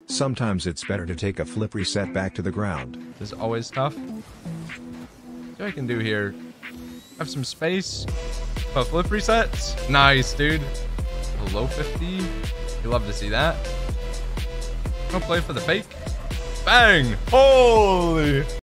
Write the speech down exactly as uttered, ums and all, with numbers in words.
Sometimes it's better to take a flip reset back to the ground. This is always tough. See what I can do here. Have some space. Oh, flip resets. Nice, dude. A low fifty. You love to see that. Don't play for the fake. Bang! Holy!